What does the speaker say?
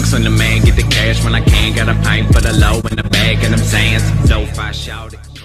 focus on the man, get the cash when I can. Got a pint for the low in the bag, and I'm saying so. If I shout it.